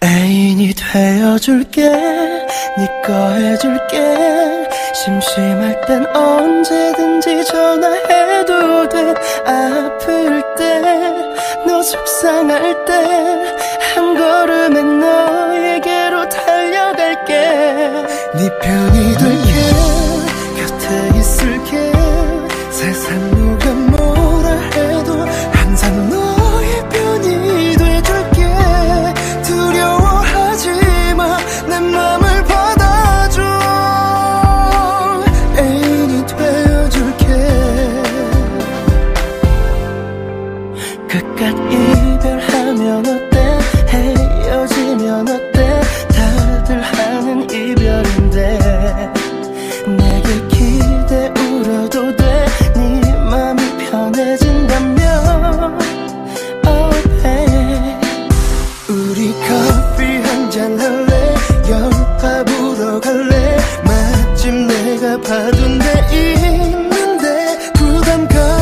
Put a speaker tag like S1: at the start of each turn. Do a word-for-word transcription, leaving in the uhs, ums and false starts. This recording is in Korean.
S1: 애인이 되어줄게, 네 거 해줄게. 심심할 땐 언제든지 전화해도 돼. 아플 때, 너 속상할 때, 한 걸음에 너에게로 달려갈게. 네 편이 될게, 곁에 있을게. 세상 누가 뭐라 해도 항상 너의 편이 돼줄게. 두려워하지마, 내 맘을 받아줘. 애인이 되어줄게. 그깟 이별하면 어때, 헤어지면 어때. 다들 하는 이별인데 내게 기대 울어도 돼. 네 맘이 편해진다면 oh babe. 우리 커피 한잔 할래, 영화 보러 갈래. 맛집 내가 봐둔 데 있는데 부담 가